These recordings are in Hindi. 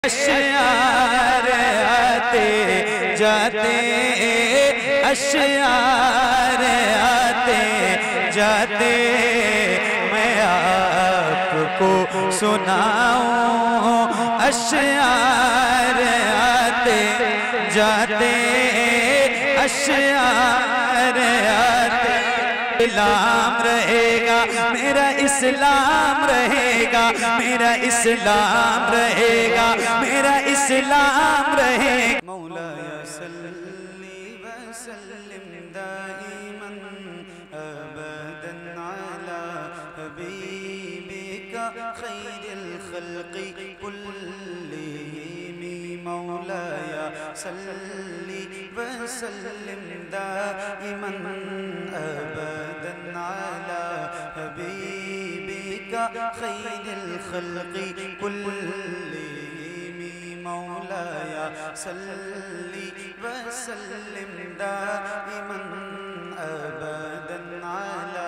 अशयार आते जाते, अशयार आते जाते, मैं आपको सुनाऊं। अशयार आते जाते, अशयार आते। इस्लाम रहेगा मेरा, इस्लाम रहेगा मेरा, इस्लाम रहेगा मेरा, इस्लाम रहेगा। मौलाया सल्ली व सल्लिम दाइमन अबदन अला हबीबिका खैरिल खल्क़ि कुल्लिहिम। मौलाया सल्ली व सल्लिम दाइमन अबदन अला हबीबिका खैरिल खल्क़ि कुल्लिहिम। मौलाया सल्ली व सल्लिम दाइमन अबदन अला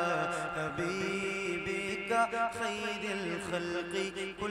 हबीबिका खैरिल खल्क़ि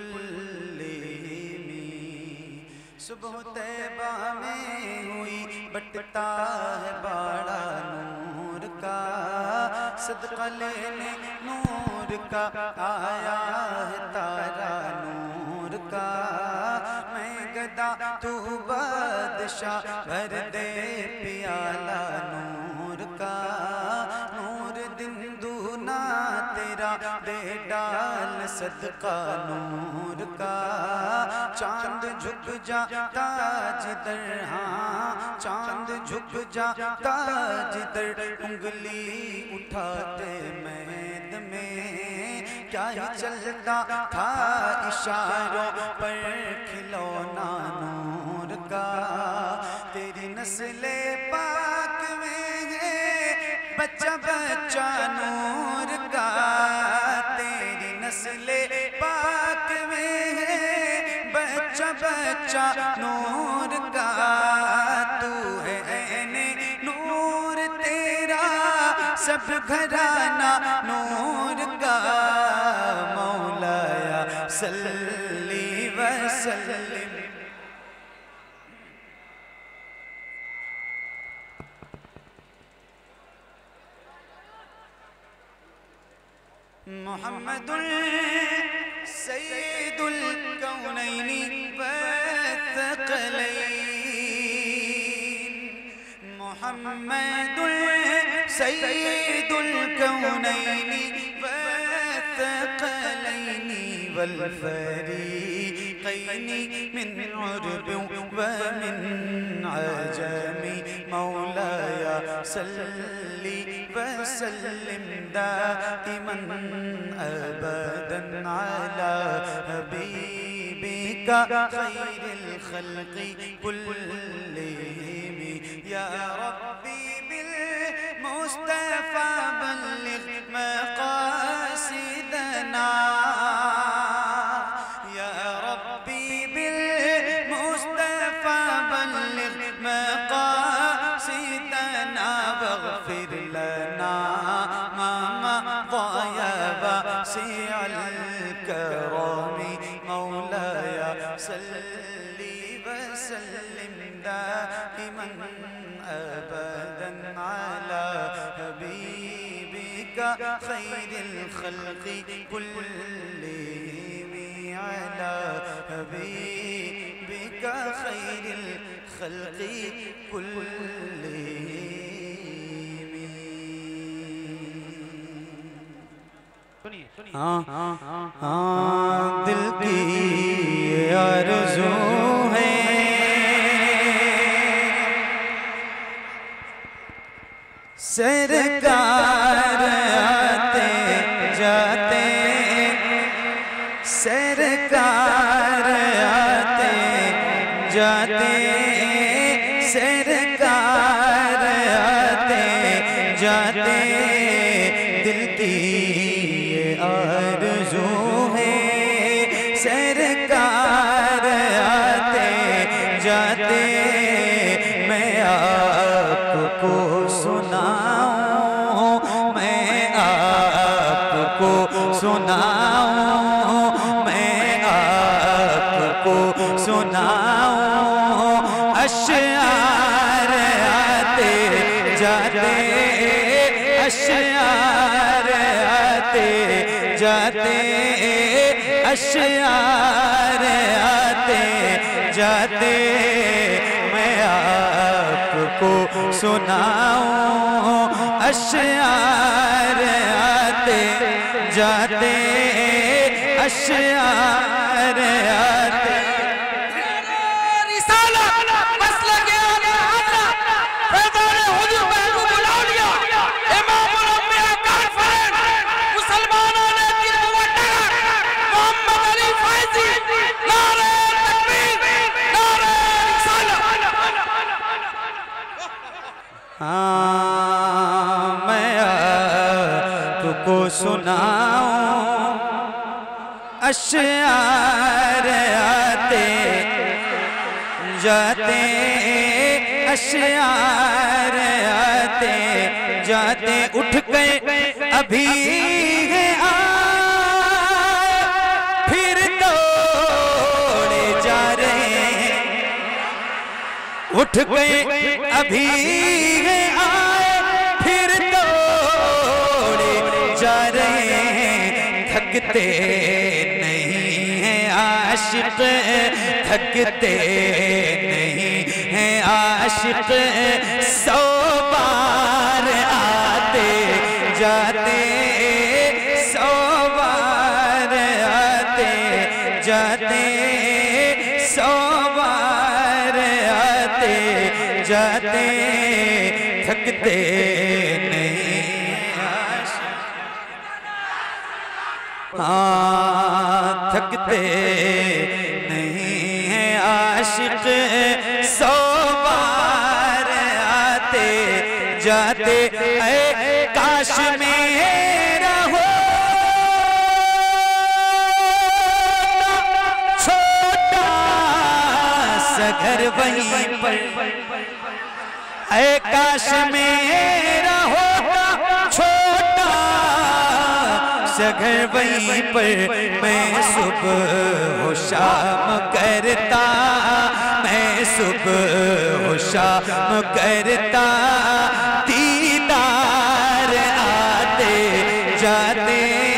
कुल्लिहिम। सुबह तैबा में हुई बटता है बाड़ा नूर का, सदका लेने नूर का आया है तारा नूर का। मैं गदा तू बादशाह, भर दे प्याला नूर का। नूर दिन दूना तेरा दे डाल सदका नूर का। चांद झुक जाता जिधर, हाँ चांद झुक जाता जिधर, उंगली उठाते मैद में क्या ही चलता था इशारों पर खिलौना नूर का। तेरी नस्ले पाक में है बच्चा बच्चा नूर का। तेरी नस्ले पाक में है बच्चा बच्चा नूर का। तू है ऐने नूर तेरा सब घराना नूर का। मौलाया सल्ली व सल्लिम। मुहम्मदुल सय्यदुल कौनैनि व थक़लैन। मुहम्मदुल सय्यदुल कौनैनि व थक़लैनि वल फ़रीक़ैनि मिन उर्ब व मिन अजमी। मौलाया सल्ली व सल्लिम दाइमन अबदन अला हबीबिका खैरिल खल्क़ि कुल्लिहिम। या रब्बी बिल मुस्तफ़ा बल्लिग़ मक़ासिदना। या रब्बी बिल मुस्तफ़ा बल्लिग़ मक़ासिदना। वग़फ़िर लना मा मज़ा वासिअल करम। मौलाया सल्ली व सल्लिम दाइमन अबदन अला हबीबिका खैरिल खल्क़ि कुल्लिहिम। अला हबीबिका खैरिल खल्क़ि कुल्लिहिम। हाँ दिल की आरज़ू है सरकार आते जाते, सरकार आते जाते, सरकार आते जाते। दिल की आरज़ू है सरकार आते जाते, मैं आपको सुनाऊं, मैं आपको सुनाऊं, मैं आपको सुना सुनाऊं अशआर आते जाते, अशआर आते जाते, अशआर आते जाते, मैं आपको सुनाऊं अशआर आते जाते, अशआर आते। मैं आपको सुनाऊं अशआर आते जाते, अशआर आते जाते, उठ गए अभी है आए फिर दौड़े जा रहे, उठ गए अभी है आए फिर दौड़े जा रहे, थकते नहीं हैं आशिक, थकते नहीं हैं आशिक, 100 बार आते जाते, 100 बार आते जाते, 100 बार आते जाते, थकते नहीं आशिक, थकते नहीं हैं आशिक, 100 बार आते जाते, ऐ काश मेरा हो छोटा सा घर वहीं पर, ऐ काश मेरा होता छोटा सा घर वहीं पर, मैं सुबह शाम करता, मैं सुबह शाम करता, दीदार आते जाते,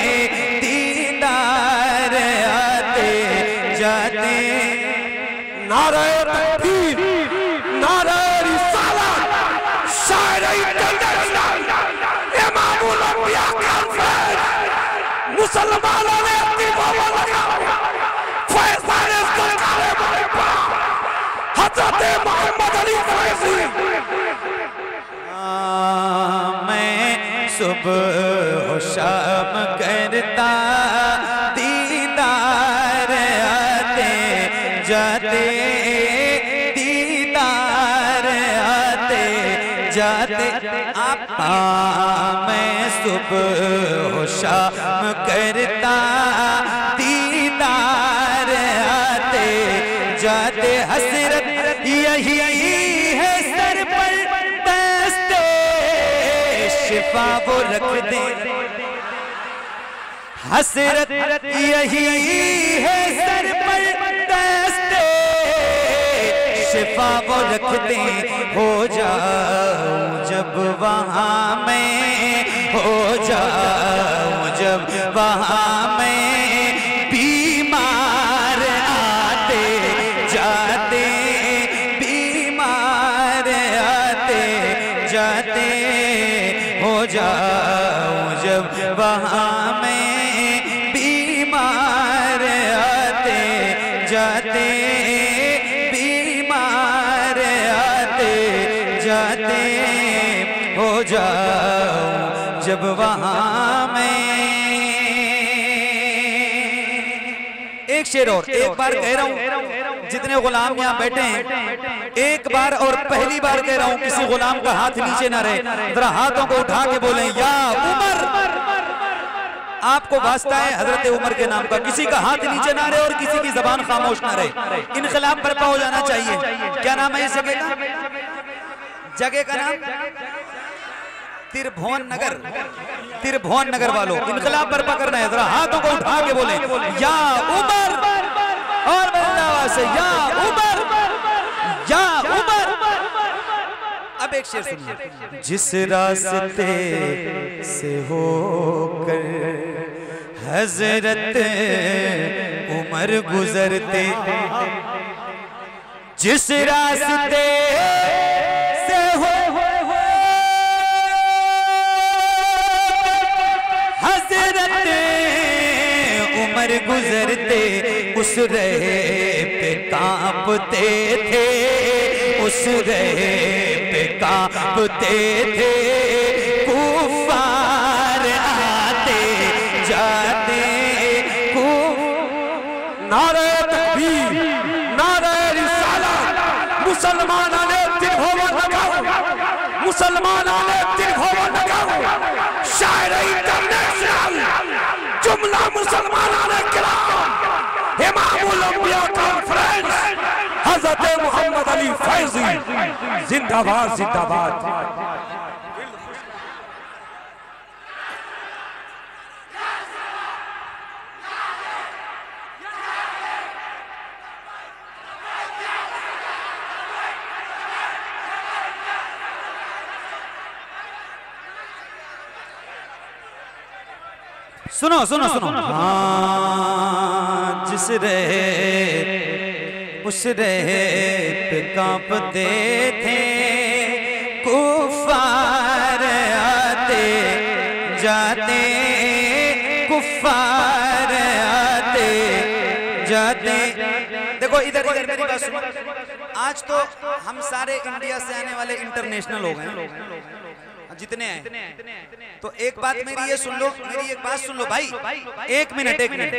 दीदार आते जाते, नारे तकबीर, नारे रिसालत, शायरी इमामुल अंबिया कॉन्फ्रेंस, मुसलमानों ने अपनी बाबा लगाओ, फैज़ान सरकार महबूबा हज़रत मोहम्मद अली फैज़ी। मैं सुबह शाम करता, दीदार आते जाते, दीदार आते जाते, मैं सुबह शाम करता, दीदार आते जाते, हसरत यही है सर पर दस्ते शिफा वो रख दे, हसरत यही है सर पर दस्ते शिफा वो रख दे, हो जाऊं जब वहां मैं, हो जाऊं जब वहां मैं, बीमार आते जाते, बीमार आते जाते, हो जाऊं जब वहां मैं, बीमार आते जाते, बीमार आते जाते, हो जाऊं जब वहां मैं। एक शेर और, एक बार कह रहा हूं जितने गुलाम यहाँ बैठे हैं, एक बार और पहली बार कह रहा हूं, किसी गुलाम का हाथ नीचे ना रहे, जरा हाथों को उठा के बोलें या उमर। आपको वास्ता है हजरत उमर के नाम का, किसी का हाथ नीचे ना रहे और किसी की जबान खामोश ना रहे, इनकलाब बर्पा हो जाना चाहिए। क्या नाम है इस जगह का? जगह का नाम तिरभुवन नगर, तिरभुवन नगर वालों इनकलाब बर्पा करना है, जरा हाथों को उठा के बोले या उमर और से या उमर या उमर। अब एक शेर सुनिए। जिस रास्ते से होकर हजरत उमर गुजरते, जिस रास्ते से हो हजरत उमर गुजरते, उस रहे पे कांपते थे, उस रहे पे कांपते थे। कुफार आते जाते नारे तकबीर, नारे रिसालत, मुसलमाना ने तिरहोवा लगाओ, मुसलमाना ने तिरहोवा लगाओ। शायर इंटरनेशनल जुमला मुसलमाना ने किराम, इमामुल अंबिया कॉन्फ्रेंस हजरत मोहम्मद अली फैजी जिंदाबाद जिंदाबाद। सुनो सुनो सुनो। हाँ, जिस रहे उस रहे पे कांपते थे, कुफार आते जाते, कुफार आते जाते। देखो इधर इधर मेरी बात सुनो। आज तो हम सारे इंडिया से आने वाले इंटरनेशनल हो गए जितने हैं। तो एक बात मेरी ये सुन लो, मेरी एक बात सुन लो भाई, एक मिनट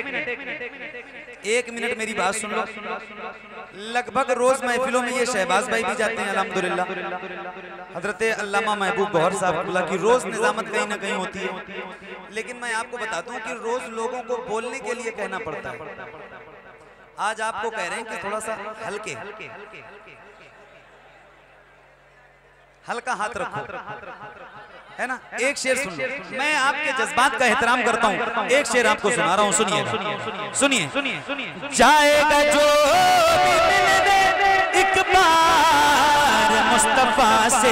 मेरी बात सुन लो। लगभग रोज महफिलों में ये शहबाज भाई भी जाते हैं अल्हम्दुलिल्लाह। हजरत अल्लामा महबूब गौहर साहब की रोज निजामत कहीं ना कहीं होती है। लेकिन मैं आपको बता दूं कि रोज लोगों को बोलने के लिए कहना पड़ता है। आज आपको कह रहे हैं कि थोड़ा सा हल्का हाथ रखो, है ना। एक शेर सुन लो, मैं आपके जज्बात का एहतराम करता हूँ। एक शेर आपको सुना रहा हूँ, सुनिए सुनिए। जाएगा जो भी मिलने एक बार मुस्तफा से,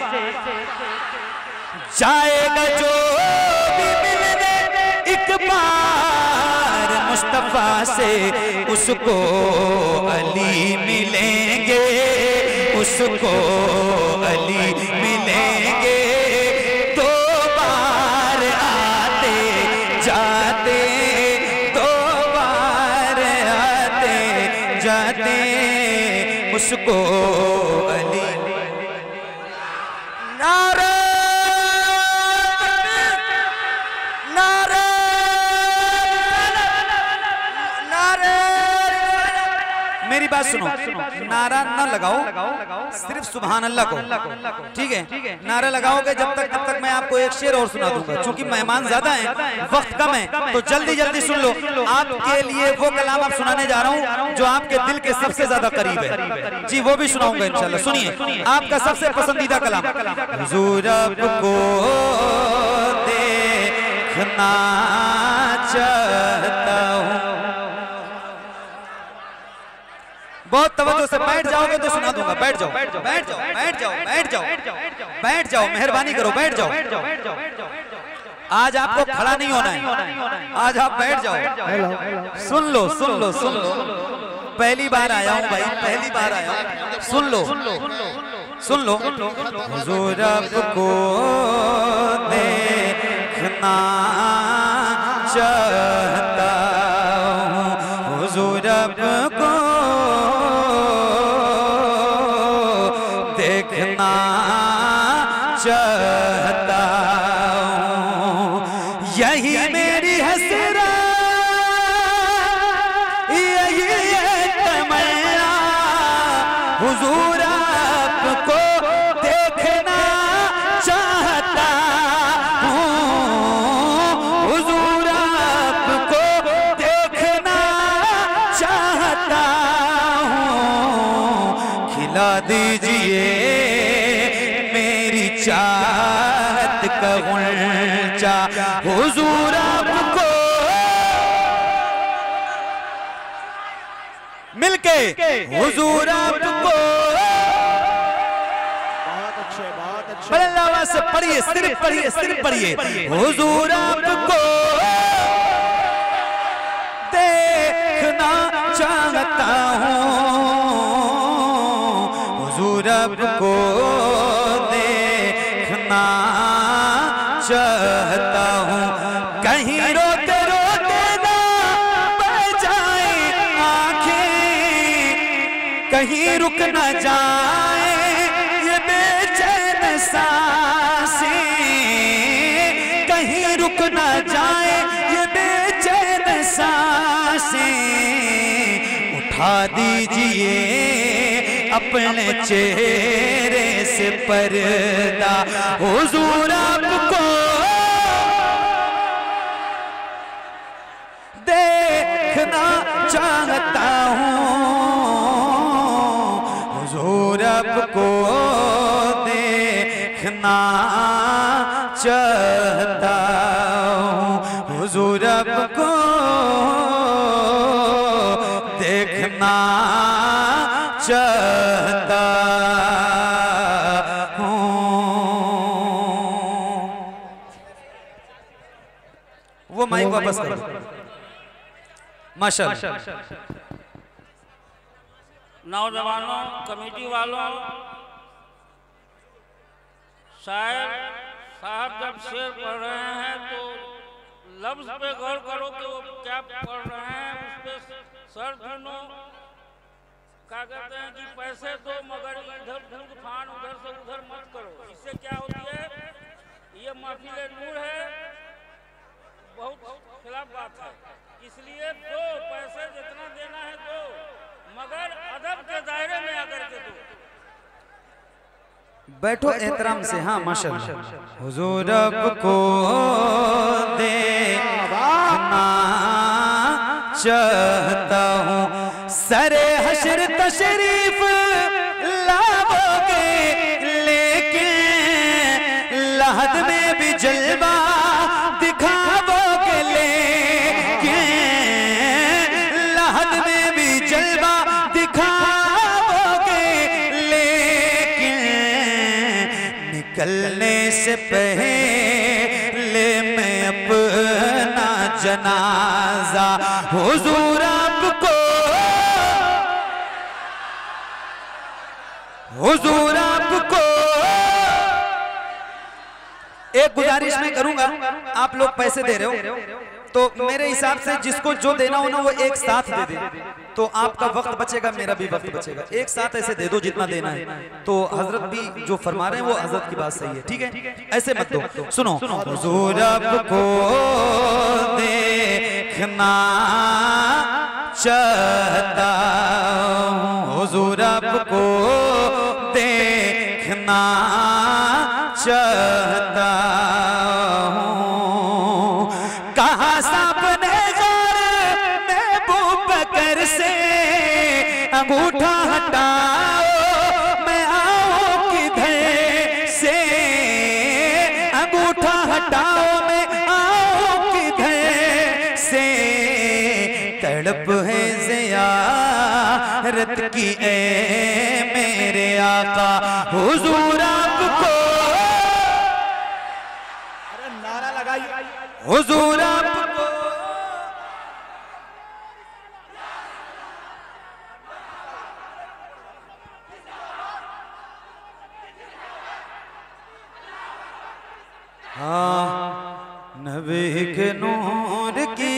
जाएगा जो भी मिलने एक बार मुस्तफा से, उसको अली मिलेंगे, उसको अली मिलेंगे। दो बार आते जाते, दो बार आते जाते, उसको अली। नारे नारे नारे, मेरी बात सुनो। नारा न लगाओ, सिर्फ सुभान अल्लाह को, ठीक है। नारा लगाओगे जब तक मैं आपको एक शेर और सुना दूंगा। चूंकि मेहमान ज्यादा हैं, वक्त कम है, तो जल्दी जल्दी सुन लो। आपके लिए वो कलाम आप सुनाने जा रहा हूँ जो आपके दिल के सबसे ज्यादा करीब है जी, वो भी सुनाऊंगा इंशाल्लाह। सुनिए आपका सबसे पसंदीदा कलाम। हुजूर आपको देखना चाहता हूँ। बहुत तवज्जो से बैठ जाओगे तो सुना दूंगा। बैठ जाओ बैठ जाओ बैठ जाओ बैठ जाओ बैठ जाओ बैठ जाओ, मेहरबानी करो बैठ जाओ। आज आपको खड़ा नहीं होना है, आज आप बैठ जाओ। सुन लो सुन लो सुन लो, पहली बार आया हूँ भाई, पहली बार आया हूँ। सुन लो सुन लो। हुजूर आपको देखना चाहता हूँ, हुजूर आपको देखना चाहता हूँ। यही मेरी हसरत, यही तमन्ना, हुजूर आपको देखना चाहता हूँ, हुजूर आपको देखना चाहता हूँ। खिला दीजिए मेरी चाहत का गुलचा, हुजूर आपको मिलके हुजूर आपको बड़े आवाज से पढ़िए, सिर्फ पढ़िए, सिर्फ पढ़िए। हुजूर आपको देखना चाहता हूँ, हुजूर आपको देखना चाहता हूँ। कहीं रोते रोते ना बह जाए आंखें, कहीं रुक न जाए ये बेचैन सांसें, कहीं रुक न जाए ये बेचैन सांसें। उठा दीजिए अपने चेहरे से पर्दा, हुजूर आपको देखना चाहता हूँ, हुजूर आपको देखना चाहता हूँ, हुजूर आपको देखना चाहता हूँ। वो माइक वापस करो। माशाअल्लाह। नौजवानों, कमेटी वालों, शायर साहब जब शेर पढ़ रहे हैं तो लफ्ज पे गौर करो कि वो क्या पढ़ रहे हैं, उस पे सर धुनो। क्या कहते हैं कि पैसे दो मगर इधर ढूंढ फान उधर से उधर मत करो। इससे क्या होती है, ये महफिल नूर है, बहुत खिलाफ बात है। इसलिए दो, पैसे जितना देना है दो, मगर अदब के दायरे में आकर के दो। बैठो एहतराम से। हाँ माशाअल्लाह। हुजूर आपको देखना चाहता हूँ, सरे हशर तशरीफ लाओगे लेकिन लहद में भी जलवा दिखाओगे, लेकिन लहद में भी जलवा दिखाओगे, लेकिन निकलने से पहले मैं अपना जनाजा हुजूर आपको, हुजूर आपको। एक गुजारिश मैं करूंगा, आप लोग पैसे दे रहे हो तो मेरे हिसाब से जिसको जो देना हो ना वो एक साथ दे दे, तो आपका वक्त बचेगा, मेरा भी वक्त बचेगा। एक साथ ऐसे दे दो जितना देना है। तो हजरत भी जो फरमा रहे हैं वो हजरत की बात सही है, ठीक है? ऐसे मत दो। सुनो, हुजूर आपको देखना चाहता हूँ, हुजूर आपको देखना चाहता हूँ। कहा सामने गौर महबूब बकर से अंगूठा हटाओ, मैं आऊं किधर से, अंगूठा हटाओ, मैं आऊं किधर से। तड़प है ज़ियारत की ए मेरे आका, हुजूर आपको, अरे नारा लगाइए, हुजूर आपको। हाँ, नबी के नूर की,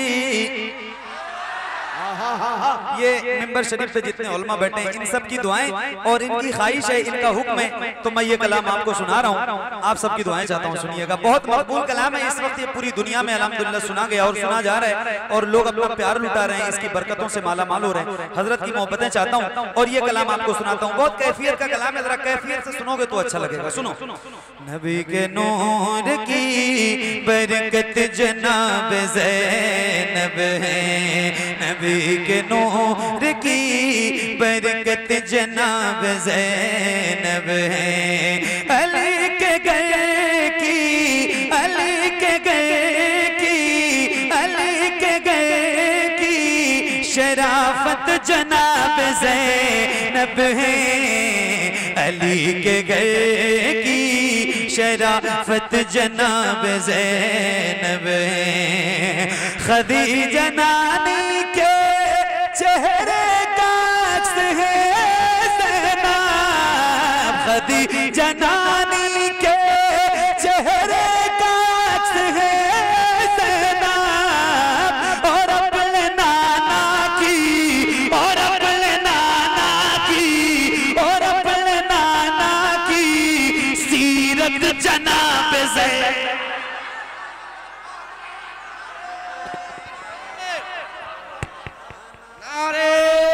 ये मिंबर शरीफ पे जितने उलमा बैठे हैं इन सब की दुआएं और इनकी ख्वाहिश है, इनका हुक्म है, तो मैं ये कलाम आपको सुना रहा हूँ। आप सबकी दुआएं चाहता हूँ, सुनिएगा। बहुत मकबूल कलाम है, इस वक्त ये पूरी दुनिया में अल्हम्दुलिल्लाह सुना गया और सुना जा रहा है और लोग अपना प्यार लुटा रहे हैं, इसकी बरकतों से माला माल हो रहे हैं। हजरत की मोहब्बतें चाहता हूँ और ये कलाम आपको सुनाता हूँ। बहुत कैफियत का कलाम है, जरा कैफियत से सुनोगे तो अच्छा लगेगा। सुनो। नबी के नूर की बरकत जनाब ज़ैनब है, नबी के नूर की बरकत जनाब ज़ैनब है। अली के गए की, अली के गए की, अली के गए की शराफत जनाब ज़ैनब है, अली के घर की शराफत जनाब ज़ैनब है। खदीजा नानी के चेहरे का अक्स है ज़ैनब, खदीजा नानी के चेहरे का अक्स है ज़ैनब, और अपने नाना की, और अपने नाना की, और अपने नाना की सीरत जनाब ज़ैनब। नारे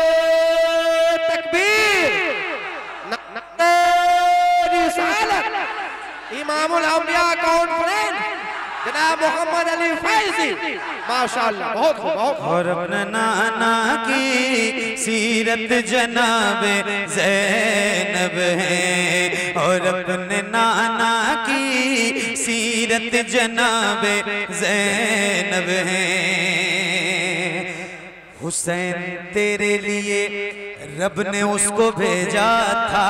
तकबीर, नारे रिसालत, इमामुल अंबिया कॉन्फ्रेंस जनाब मोहम्मद अली फैज़ी, माशाअल्लाह बहुत खूब, बहुत खूब। और अपने नाना की सीरत जनाब ज़ैनब है, और अपने नाना की सीरत जनाब ज़ैनब है। हुसैन तेरे लिए रब ने उसको भेजा था,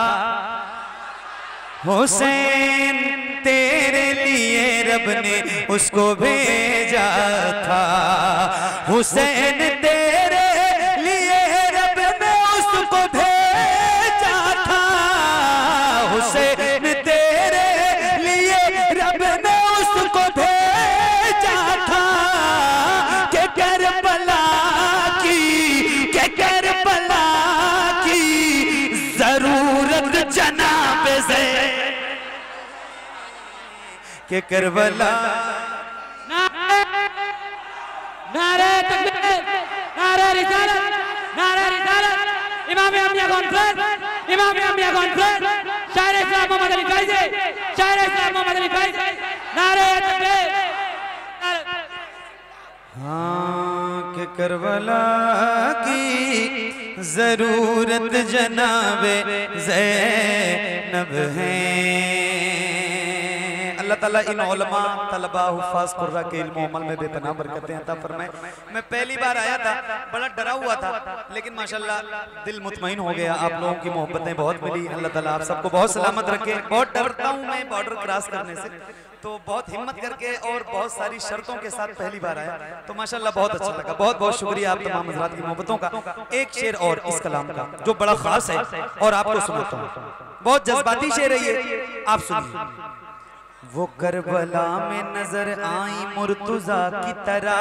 हुसैन तेरे लिए रब ने उसको भेजा था, हुसैन तेरे लिए रब ने उसको भेजा था, हुसैन तेरे लिए रब ने उसको भेजा था, के करबला की, के करबला की जरूरत जनाब ज़ैनब, के करबला। नारे तकबीर, नारे रिसालत, नारे रिसालत, इमाम अंबिया कॉन्फ्रेंस, इमाम अंबिया कॉन्फ्रेंस, शायर इस्लाम मोहम्मद अली फैज़ी, शायर इस्लाम मोहम्मद अली फैज़ी, नारे तकबीर। हाँ के करबला की जरूरत जनाब ज़ैनब है। अल्लाह ताला इन उलमा तलबा हुफ़ाज़ कुर्रा के इल्म अमल में बेपनाह बरकतें अता फरमाए। मैं पहली बार आया था, बड़ा डरा हुआ था, लेकिन माशाल्लाह दिल मुतमईन हो गया। आप लोगों की मोहब्बतें बहुत मिली। अल्लाह ताला आप सबको बहुत सलामत रखे। बहुत डरता हूँ मैं बॉर्डर क्रॉस करने से, तो बहुत हिम्मत करके और बहुत सारी शर्तों के साथ पहली बार आया, तो माशाल्लाह बहुत अच्छा लगा। बहुत बहुत शुक्रिया आप तमाम हज़रात की मोहब्बतों का। एक शेर और इस कलाम का जो बड़ा खास है और आपको सुनाता हूँ, बहुत जज्बाती शेर है ये, आप सुनिए। वो करबला में नजर आई मुर्तुजा की तरह,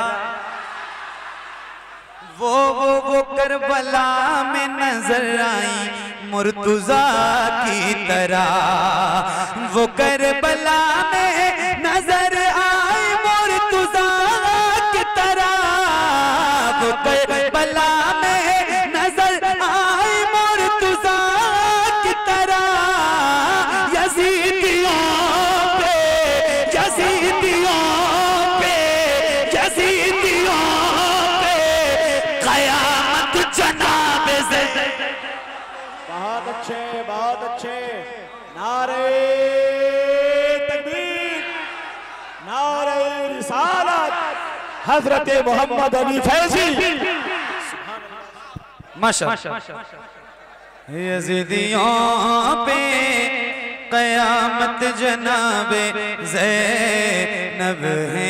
वो करबला में नजर आई मुर्तुजा की तरह, वो करबला में नजर आई मुर्तुजा की तरह, वो करबला में नजर आई मुर्तुजा की तरह, यज़ीदियों पे, यज़ीदियों पे, यज़ीदियों पे क़यामत जनाब ज़ैनब। बहुत अच्छे, बहुत अच्छे। नारे तकबीर, नारे रिसालत, हजरत मोहम्मद अली फैज़ी, माशाअल्लाह। यज़ीदियों पे क़यामत जनाब ज़ैनब है।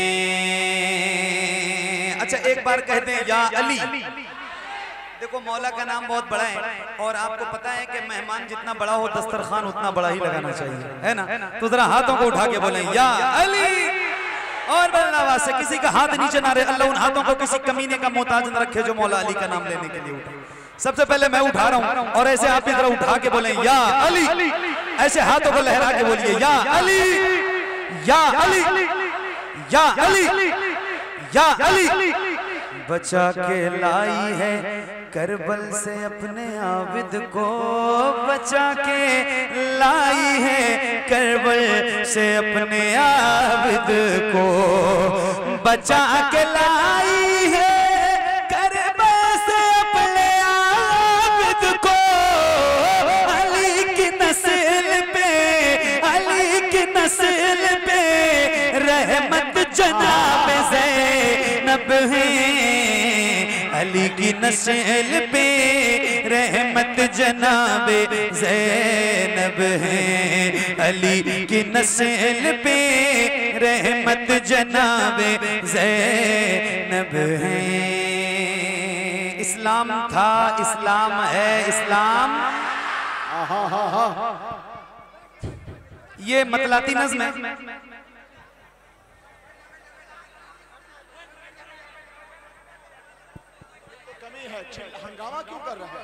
अच्छा एक बार कहते हैं या अली। देखो मौला का नाम बहुत बड़ा है और आपको पता है कि मेहमान जितना बड़ा हो दस्तरखान उतना बड़ा ही लगाना चाहिए, है ना? तो जरा हाथों को उठा के बोले या अली, और बोलना आवाज से, किसी का हाथ नीचे ना रहे। अल्लाह उन हाथों को किसी कमीने का मोहताज न रखे जो मौला अली का नाम लेने के लिए उठे। सबसे पहले मैं उठा रहा हूं और ऐसे आप इधर उठा के बोले या अली, ऐसे हाथों को लहरा के बोलिए या अली, या अली, या अली, या अली। बचा के लाई है करबल से अपने आबिद को, बचा के लाई है करबल से अपने आबिद को, बचा के लाई है करबल से अपने आबिद को। अली की नस्ल पे, अली की नस्ल पे रहमत जनाब ज़ैनब है, अली की नस्ल पे रहमत जनाबे ज़ैनब है, अली की नस्ल पे रहमत जनाबे ज़ैनब है। इस्लाम था, इस्लाम है, इस्लाम। ये मतलाती नज़्म है। हंगामा क्यों कर रहा है?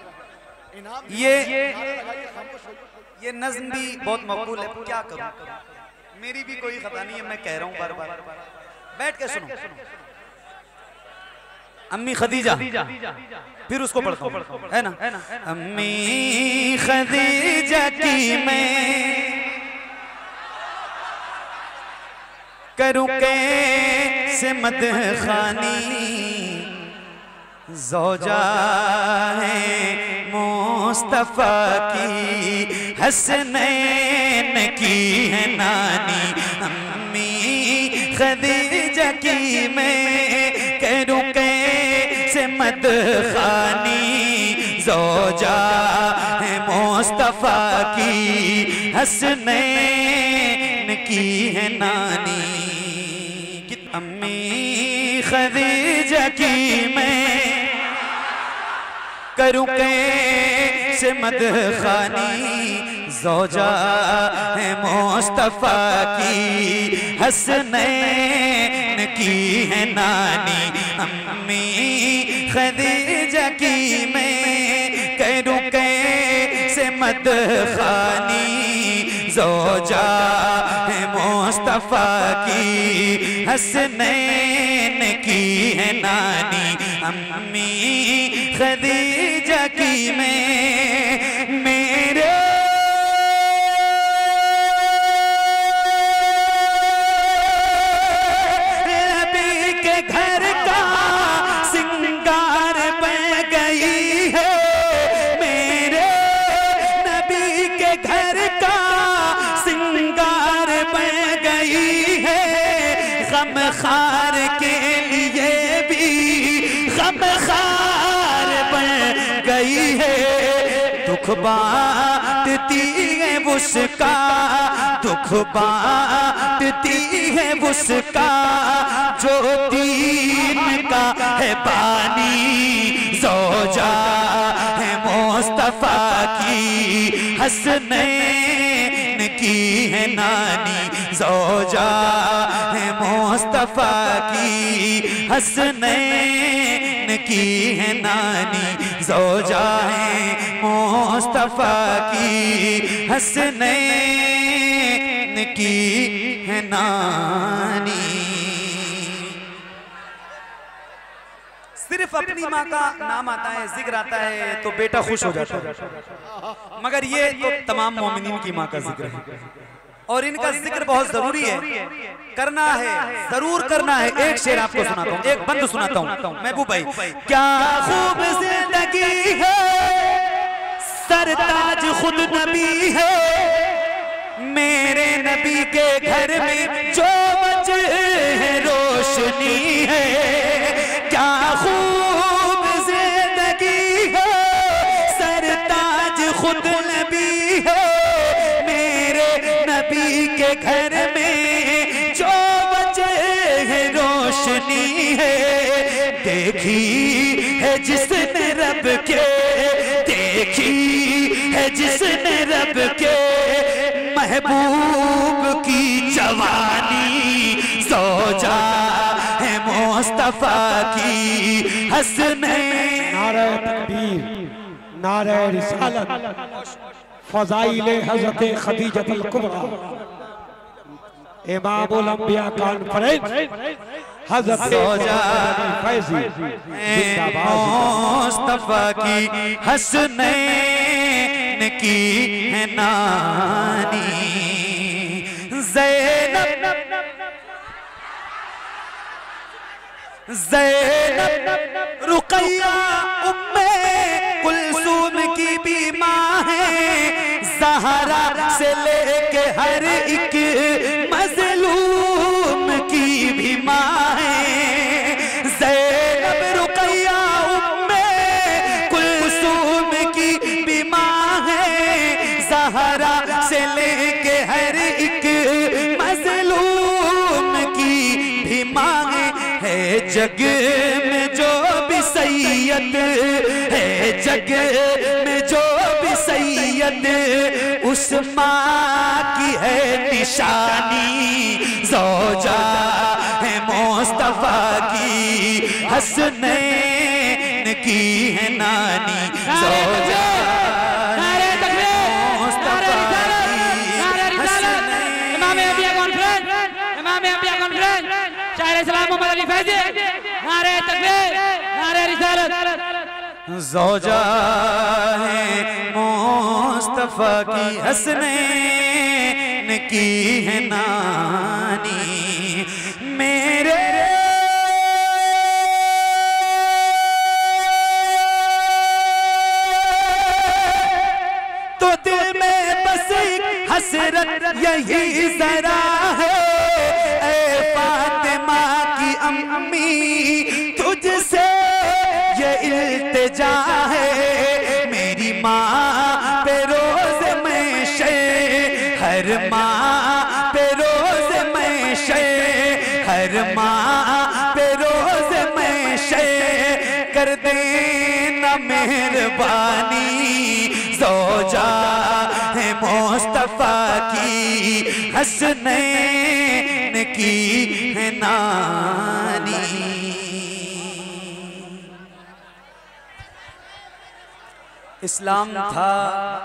ये नज़्म भी बहुत मकबूल है। क्या करूं, मेरी भी कोई खता नहीं है, मैं कह रहा हूं बार बार। बैठ के सुनो। अम्मी खदीजा, फिर उसको पढ़ता हूं, है ना? अम्मी खदीजा की मैं करूं कैसे मदह खानी, ज़ौजा है मुस्तफ़ा की, हसनैन की है नानी। अम्मी खदीजा की मैं करूं कैसे मदह खानी, ज़ौजा है मुस्तफ़ा की, हसनैन की है नानी। अम्मी खदीजा की मैं करूं कैसे मदह खानी, ज़ौजा है मुस्तफ़ा की, हसनैन की है नानी। अम्मी खदीजा की मैं करूं कैसे मदह खानी, ज़ौजा है मुस्तफ़ा की, हसनैन की है नानी। अम्मी खदीजा की मैं मेरे नबी के घर का सिंगार बन गई है, मेरे नबी के घर का सिंगार बन गई है। गम खार के लिए भी गम खार बन गई है, दुख बांटती है उसका, दुख बांटती है उसका, जो दीन का है बानी, ज़ौजा है मुस्तफ़ा की, हसनैन की है नानी। ज़ौजा है मुस्तफ़ा की, हसनैन की है नानी, ज़ौजा है मुस्तफ़ा की, हसनैन की है नानी। सिर्फ अपनी माँ का नाम आता है, जिक्र आता है तो बेटा खुश हो जाता है, मगर ये तो तमाम मोमिनीन की माँ का जिक्र है और इनका जिक्र बहुत जरूरी है, करना है, जरूर करना है। एक शेर आपको सुनाता हूँ, एक बंद सुनाता हूँ। महबूब भाई, क्या खूब जिंदगी है, सरताज खुद नबी है, मेरे नबी के घर में जो वजह है रोशनी है। क्या खूब जिंदगी है, सरताज खुद नबी है, मेरे नबी के घर में जो वजह है रोशनी है। देखी है जिसने रब के, देखी है जिसने रब के महबूब की जवानी, ज़ौजा है मुस्तफ़ा की, हसनैन। नारे तकबीर, नारे रिसालत, फ़ज़ाइले हज़रत खदीजतुल कुबरा, इमामुल अंबिया कॉन्फ्रेंस हज़रत ज़ौजा फैज़ी मुस्तफ़ा की, हसनैन की है नानी। ज़ैनब ज़ैनब रुक़ैया उम्मे कुलसूम की भी माँ है, ज़हरा से लेके हर एक मज़लूम की भी माँ है। ज़ैनब रुक़ैया जग में जो भी सैयद है, जग में जो भी सैयद उस माँ की है निशानी। ज़ौजा है मुस्तफा की, हसनैन की है नानी। ज़ौजा ज़ौजा है मुस्तफा की, हसनैन की है नानी। मेरे तो दिल में बस एक हसरत यही जरा है, ऐ फातिमा की अम्मी तुझसे ये इल्तिजा है। मेरी माँ पे रोज मैं शे, हर माँ पे रोज मैं शे, हर माँ पे रोज मैं शे, कर देना मेहरबानी। ज़ौजा है मुस्तफा की, हसनैन की है नानी। इस्लाम था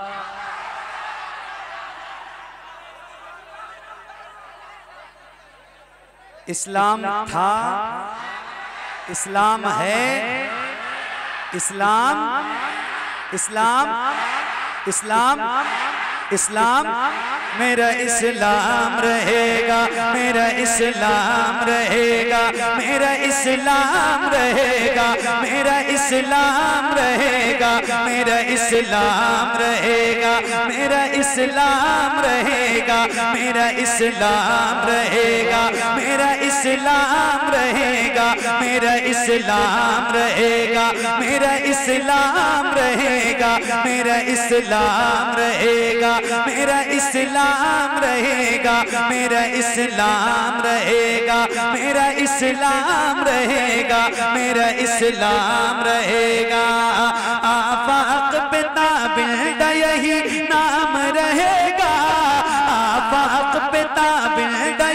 इस्लाम था, इस्लाम है, इस्लाम इस्लाम इस्लाम इस्लाम मेरा इस्लाम रहेगा, मेरा इस्लाम रहेगा, मेरा इस्लाम रहेगा, मेरा इस्लाम रहेगा, मेरा इस्लाम रहेगा, मेरा इस्लाम रहेगा, मेरा इस्लाम रहेगा, मेरा इस्लाम रहेगा, मेरा इस्लाम रहेगा, मेरा इस्लाम रहेगा, मेरा इस्लाम रहेगा, मेरा इस्लाम रहेगा, मेरा इस्लाम रहेगा, मेरा इस्लाम रहेगा, मेरा इस्लाम रहेगा। आफाक पे ताबिंदा यही नाम रहेगा, आफाक पे ताबिंदा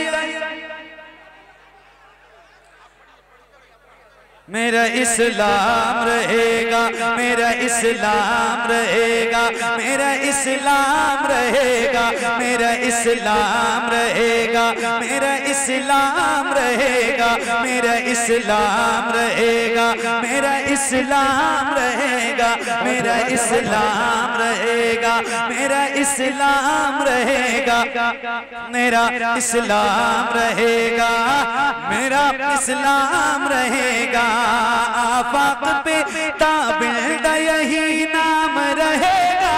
मेरा इस्लाम रहेगा, मेरा इस्लाम रहेगा, मेरा इस्लाम रहेगा, मेरा इस्लाम रहेगा, मेरा इस्लाम रहेगा, मेरा इस्लाम रहेगा, मेरा इस्लाम रहेगा, मेरा इस्लाम रहेगा, मेरा इस्लाम रहेगा, मेरा इस्लाम रहेगा, मेरा इस्लाम रहेगा। आफाक पे ताबिंदा यही नाम रहेगा,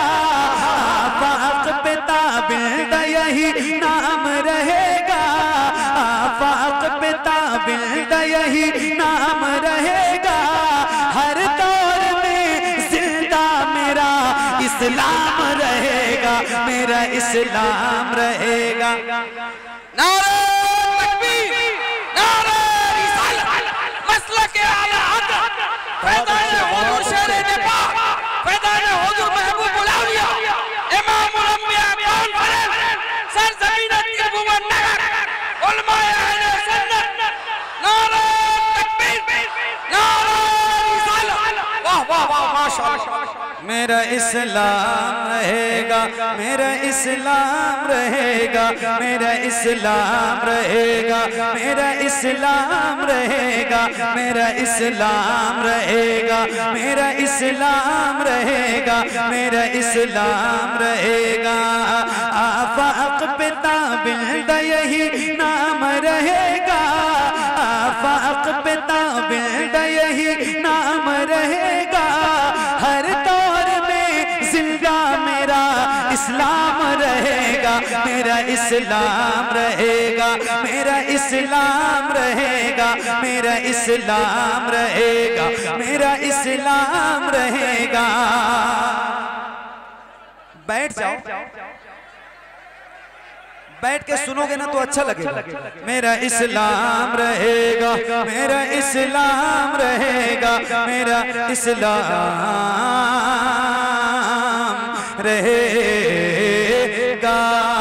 आफाक पे ताबिंदा यही नाम रहेगा, आफाक पे ताबिंदा यही नाम रहेगा। हर दौर में जिंदा मेरा इस्लाम रहेगा, मेरा इस्लाम रहेगा। नारे तकबीर, नारे रिसालत, मसलक आला हक़, फैज़ान हुज़ूर शेरे नेपाल, फैज़ान हुज़ूर महबूबुल औलिया, इमामुल अंबिया कॉन्फ्रेंस, सरज़मीनत त्रिभुवन नगर, उलमाए अहले सुन्नत, नारे तकबीर, नारे रिसालत। वाह वाह वाह माशाअल्लाह। मेरा इस्लाम रहेगा, मेरा इस्लाम रहेगा, मेरा इस्लाम रहेगा, मेरा इस्लाम रहेगा, मेरा इस्लाम रहेगा, मेरा इस्लाम रहेगा, मेरा इस्लाम रहेगा। आफाक पे ताबिंदा यही नाम रहेगा, आफाक पे ताबिंदा यही नाम रहेगा। हर दौर में जिंदा मेरा इस्लाम रहेगा, मेरा इस्लाम रहेगा, मेरा इस्लाम रहेगा, मेरा इस्लाम रहेगा, मेरा इस्लाम रहेगा। बैठ जाओ, बैठ के सुनोगे ना तो अच्छा लगेगा। मेरा इस्लाम रहेगा, मेरा इस्लाम रहेगा, मेरा इस्लाम रहेगा।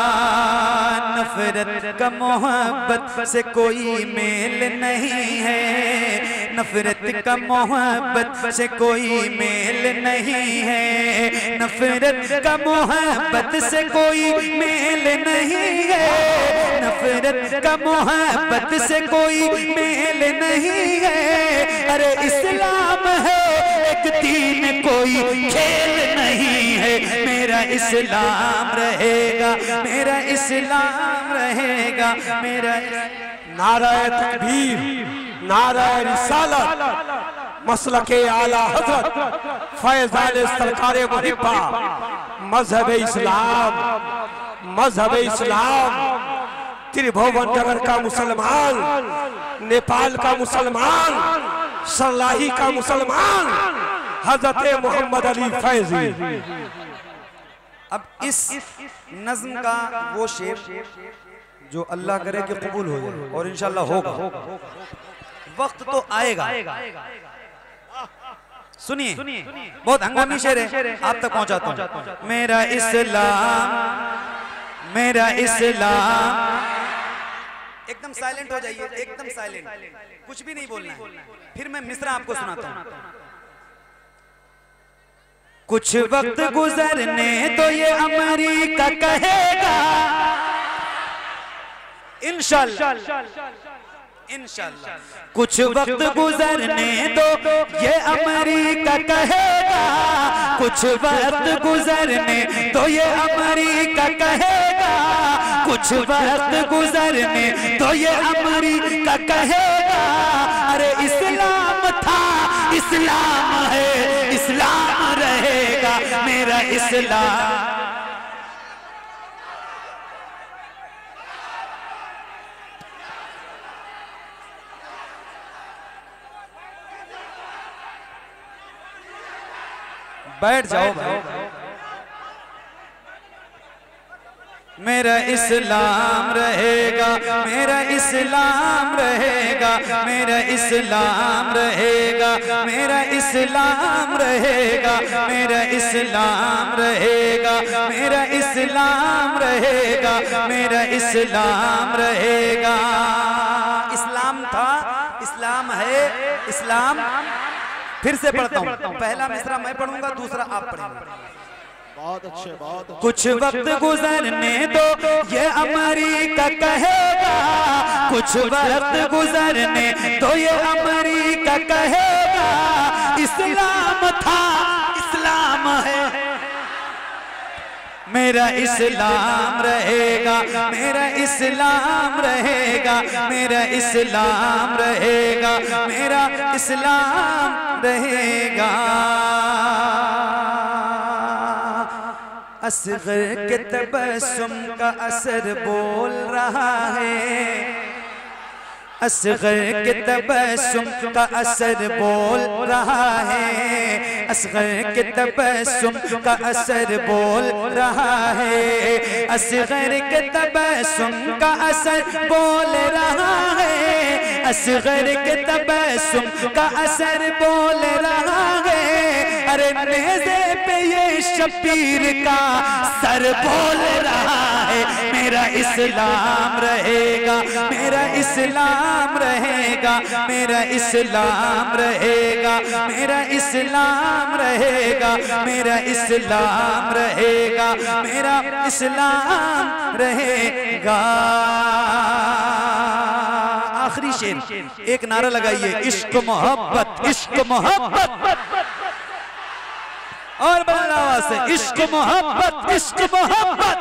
नफरत का मोहब्बत से कोई मेल नहीं है, नफरत का मोहब्बत से कोई मेल नहीं है, नफरत का मोहब्बत से कोई मेल नहीं है, नफरत का मोहब्बत से कोई मेल नहीं है। अरे इस्लाम है एक दीन कोई खेल नहीं है, मेरा इस्लाम रहेगा, मेरा इस्लाम रहेगा, मेरा नाराए तकबीर, नाराए रिसालत, मसलके आला हज़रत फैज़ान सरकार मुहिब्बा, मजहब इस्लाम, मजहब इस्लाम, त्रिभुवन नगर का मुसलमान, नेपाल का मुसलमान, सरलाही का मुसलमान, हजरत मोहम्मद अली फैजी। अब इस नज़्म का वो शेर जो अल्लाह करे कि कबूल हो जाए और इंशाल्लाह होगा, वक्त तो आएगा। सुनिए, बहुत हंगामी शेर है, आप तक पहुंचाता हूं। मेरा इस्लाम, मेरा इस्लाम, एकदम साइलेंट हो जाइए, एकदम साइलेंट, कुछ भी नहीं बोलना है। फिर मैं मिसरा आपको सुनाता हूं। कुछ वक्त गुजरने तो ये अमेरिका कहेगा, इंशाल्लाह इंशाल्लाह। कुछ वक्त गुजरने दो ये अमेरिका कहेगा, कुछ वक्त गुजरने तो ये अमेरिका कहेगा, कुछ वक्त गुजरने तो ये अमेरिका कहेगा। अरे इस्लाम था, इस्लाम है, इस्लाम रहेगा, मेरा इस्लाम। बैठ जाओ भाई। मेरा इस्लाम रहेगा, मेरा इस्लाम रहेगा, मेरा इस्लाम रहेगा, मेरा इस्लाम रहेगा, मेरा इस्लाम रहेगा, मेरा इस्लाम रहेगा, मेरा इस्लाम रहेगा। इस्लाम था, इस्लाम है, इस्लाम। फिर से पढ़ता हूँ, पहला मिसरा मैं पढ़ूंगा, दूसरा आप पढ़ेंगे। बहुत अच्छे, बहुत अच्छे। कुछ वक्त गुजरने दो ये अमेरिका कहेगा, कुछ वक्त गुजरने दो ये अमेरिका कहेगा। इस्लाम था, इस्लाम है, मेरा इस्लाम रहेगा, मेरा इस्लाम रहेगा, मेरा इस्लाम रहेगा, मेरा इस्लाम रहेगा। असगर के तबस्सुम का असर बोल रहा है, असगर के तबस्सुम का असर बोल रहा है, असगर के तबस्सुम का असर बोल रहा है, असगर के तबस्सुम का असर बोल रहा है, असगर के तबस्सुम का असर बोल रहा है। अरे नेज़े पे ये शबीर का सर बोल रहा है, मेरा इस्लाम रहेगा, मेरा इस्लाम रहेगा, मेरा इस्लाम रहेगा, मेरा इस्लाम रहेगा, मेरा इस्लाम रहेगा, मेरा इस्लाम रहेगा। आखिरी शेर, एक नारा लगाइए, इश्क मोहब्बत, इश्क मोहब्बत, और बड़ा आवाज से इश्क मोहब्बत, इश्क मोहब्बत।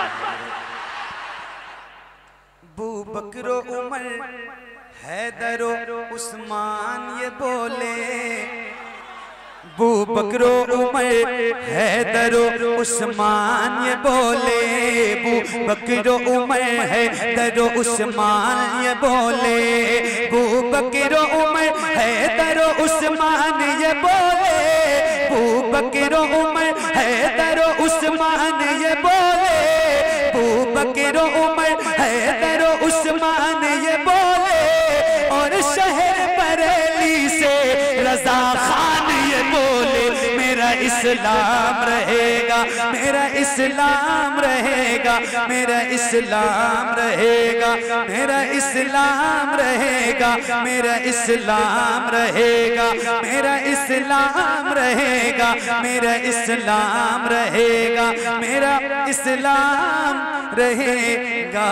बू बकरो उमर हैदरो उस्मान ये बोले, बू बकरो उमर हैदरो उस्मान ये बोले, बू बकरो उमर हैदरो उस्मान ये बोले, बू बकरो उमर हैदरो उस्मान ये बोले, बू बकरो उमर हैदरो उस्मान ये बोले। अबू बकर उमर हैदर उस्मान ये बोले, और शहर बरेली से रजा खान ये बोले, मेरा इस्लाम रहेगा, मेरा इस्लाम रहेगा, मेरा इस्लाम रहेगा, मेरा इस्लाम रहेगा, मेरा इस्लाम रहेगा, मेरा इस्लाम रहेगा, मेरा इस्लाम रहेगा, मेरा इस्लाम रहेगा।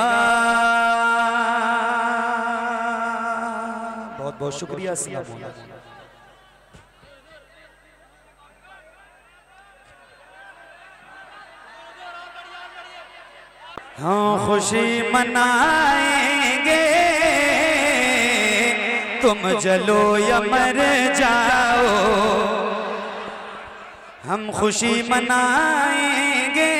बहुत बहुत शुक्रिया। अस्सलाम वालेकुम। हाँ खुशी मनाएंगे, तुम जलो या मर जाओ, हम खुशी मनाएंगे,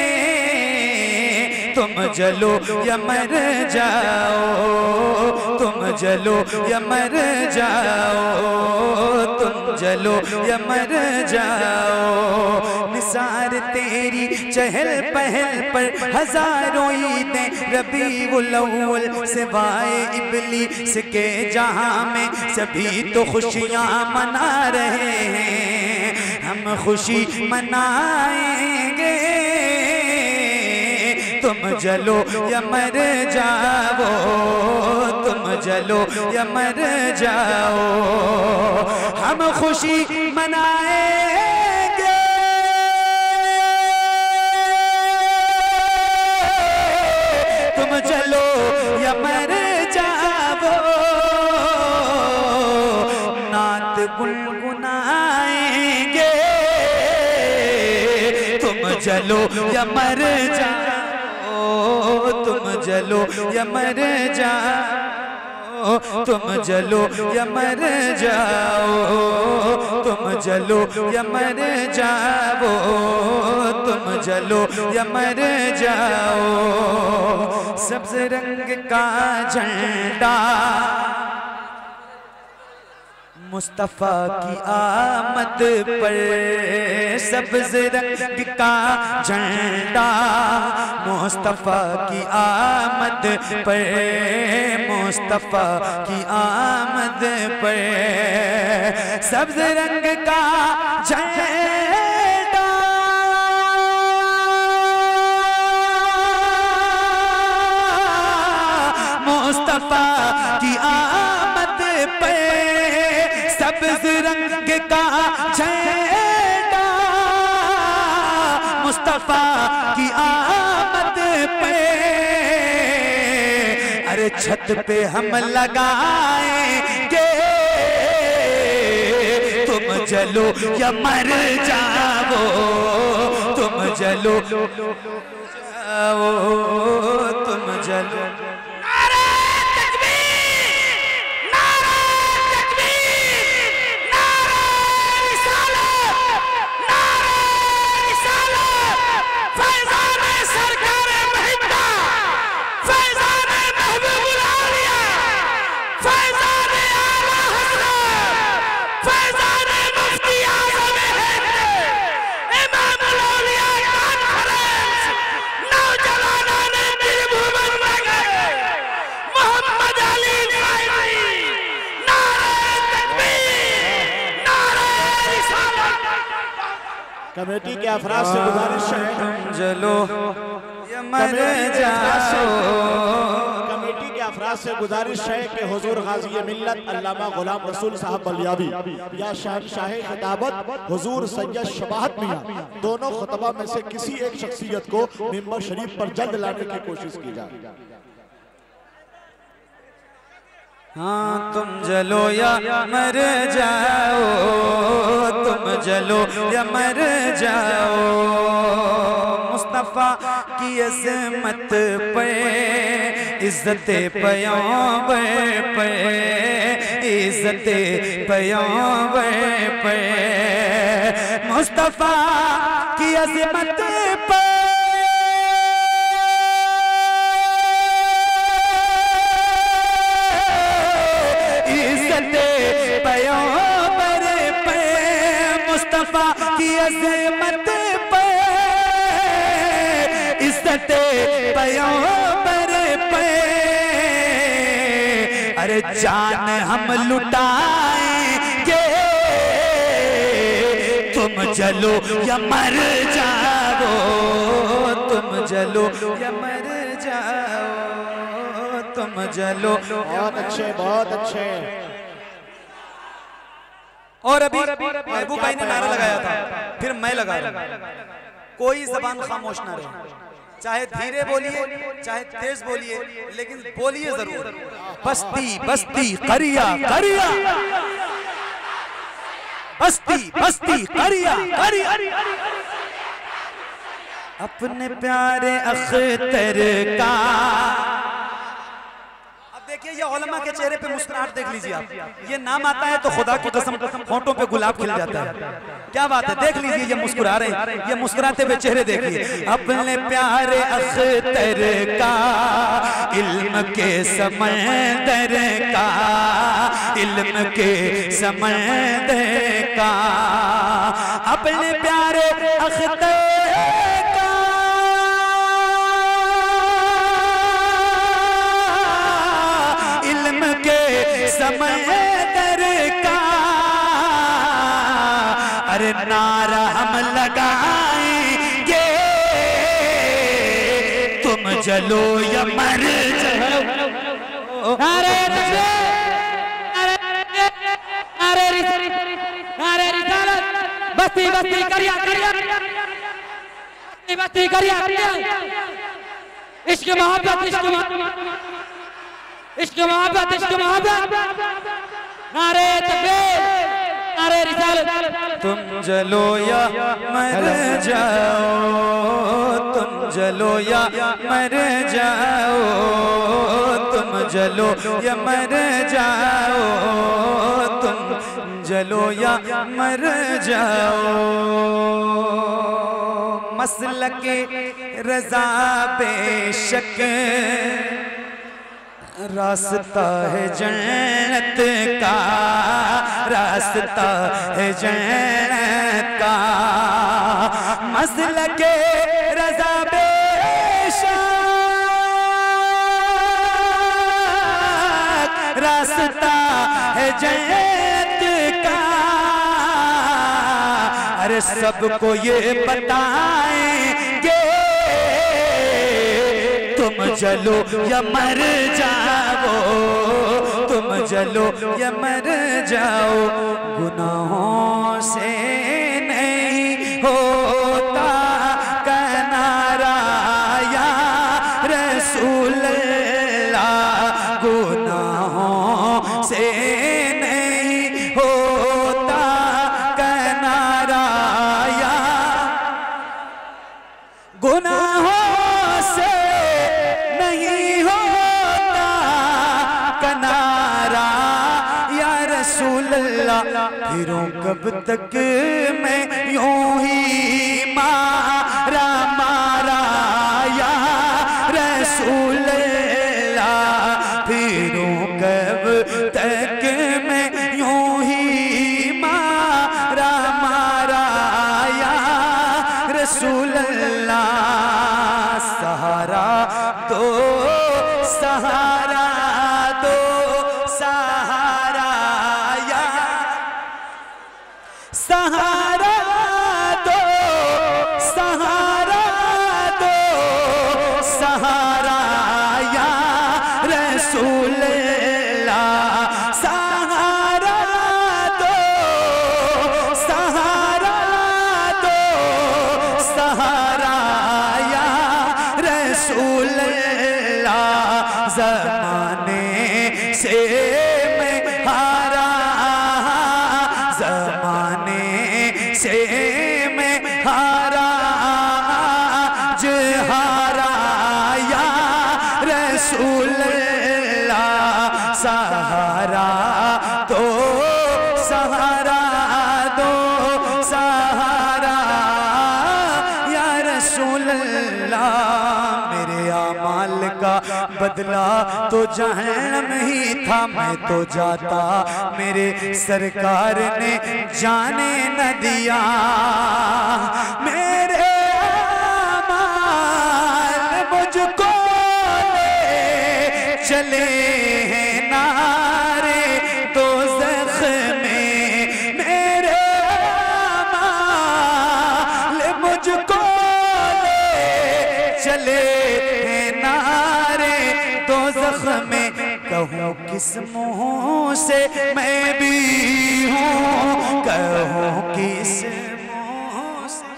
तुम जलो या मर जाओ, तुम जलो या मर जाओ, तुम जलो या मर जाओ। निसार तेरी चहल पहल पर हजारों ईदें रबीउल अव्वल सिवाए इबलीस के जहां में सभी तो खुशियां मना रहे हैं, हम खुशी मनाएंगे, तुम जलो या मर जाओ, तुम जलो या मर जाओ, हम खुशी मनाएंगे, तुम जलो या मर जाओ, नात गुनगुनाएंगे, तुम जलो या मर जाओ, तुम जलो या मर जाओ, तुम जलो या मर जाओ, तुम जलो या मर जाओ, तुम जलो या मर जाओ। सब्ज रंग का झंडा मुस्तफा की आमद पर, सब्ज रंग का झंडा मुस्तफा की आमद पर, मुस्तफा की आमद पर, सब्ज रंग का झंडा मुस्तफा की आमद पर, सब्ज रंग का झंडा मुस्तफा की आमद पे, अरे छत पे हम लगाएंगे, तुम जलो या मर जाओ, तुम जलो जाओ, तुम जलो। कमेटी के अफराद से गुजारिश है, जलो या मर जाओ, कमेटी के अफराद से गुजारिश है कि हुजूर गाज़ी मिल्लत अल्लामा गुलाम रसूल साहब बलियावी या शहंशाह खिताबत हुजूर सैयद शबाहत मियां, दोनों खुतबा में से किसी एक शख्सियत को मिंबर शरीफ पर जल्द लाने की कोशिश की जाए। हाँ तुम जलो या मर जाओ, तुम जलो या मर जाओ, मुस्तफा की अज़मत पे, इज्जत पैगंबर पे, इज्जत पैगंबर पे, मुस्तफा की अज़मत पे, पैगंबर पे, मुस्तफा की अज़मत पे, इज्जत पैगंबर पे अरे जान हम लुटाएंगे तुम जलो या मर जाओ तुम जलो या मर जाओ तुम जलो। बहुत अच्छे बहुत अच्छे। और अभी महबूब भाई ने नारा लगाया था, फिर मैं लगा कोई जबान खामोश ना रहे, चाहे धीरे बोलिए चाहे तेज बोलिए, लेकिन बोलिए जरूर। बस्ती बस्ती करिया करिया बस्ती बस्ती करिया करिया अपने प्यारे अख्तर का। देखिए ये उलमा के चेहरे पे मुस्कुराहट देख लीजिए आप, ये नाम आता है तो खुदा की कसम होंठों पे गुलाब खिल जाता है। क्या बात है, देख लीजिए ये मुस्कुरा रहे हैं, ये मुस्कुराते हुए चेहरे देखिए। अपने प्यारे अख्तर का इल्म के समंदर का इल्म के समंदर का अपने प्यारे अख्तर समंदर का अरे नारा हम लगाएंगे तुम जलो या मर जाओ। नारे नारे नारे रिसालत बस्ती बस्ती करिया करिया बस्ती करिया करिया इश्क मोहब्बत इश्क मोहब्बत इश्क मोहब्बत इश्क मोहब्बत। नारे तकबीर नारे रिसालत। तुम जलो या मर जाओ तुम जलो या मर जाओ तुम जलो या मर जाओ तुम जलो या मर जाओ। मसलके रज़ा बेशक रास्ता है जन्नत का रास्ता है जन्नत का मसलके रज़ा बेशक रास्ता है जन्नत का। अरे सबको ये बताएंगे तुम जलो या मर जाओ तुम जलो या मर जाओ। गुनाहों से नहीं होता किनारा या रसूल अल्लाह गुनाहों से नहीं होता किनारा या गुनाहों से नहीं होता किनारा या रसूल अल्लाह। फिरों कब तक मैं यूं ही मारा मारा या रसूल अल्लाह। फिरों कब तक मैं यूं ही मारा मारा या रसूल अल्लाह। सहारा दो सहारा दो सहारा या सहारा दो सहारा दो सहारा या रसूल अल्लाह। सहारा दो सहारा दो सहारा या रसूल अल्लाह। ज़माने से मैं हारा ज़माने से मैं हारा हारा या रसूल अल्लाह। सहारा दो सहारा दो सहारा या रसूल अल्लाह। मेरे आमाल का बदला तो जहन्नम ही था, मैं तो जाता मेरे सरकार ने जाने न दिया। मेरे आमाल चले हैं नारे दोज़ख में, मेरे आमाल मुझको ले चले हैं नारे दोज़ख में। कहूँ किस मुँह से मैं भी हूँ, कहूँ किस मुँह से।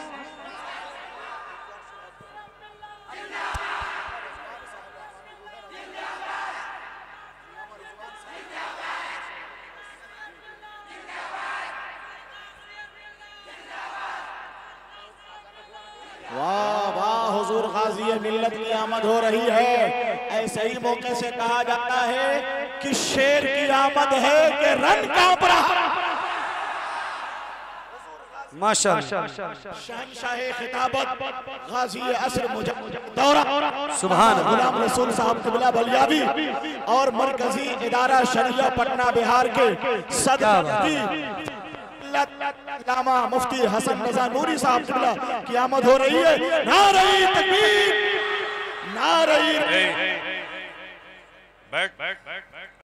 वाह वाह, हुजूर गाजी मिल्लत की आमद हो रही है। ऐसे ही मौके से कहा जाता है कि शेर की आमद है कि रन कांप रहा। माशाअल्लाह, शहंशाहे खिताबत गाजी असर दौरा सुभान अल्लाह, गुलाम रसूल साहब क़िबला बलियाबी और मरकजी इदारा शरिया पटना बिहार के सदर इल्लामा मुफ्ती हसन रज़ा नूरी साहब क़िबला की आमद हो रही है। नारे तकबीर, नारे बैठ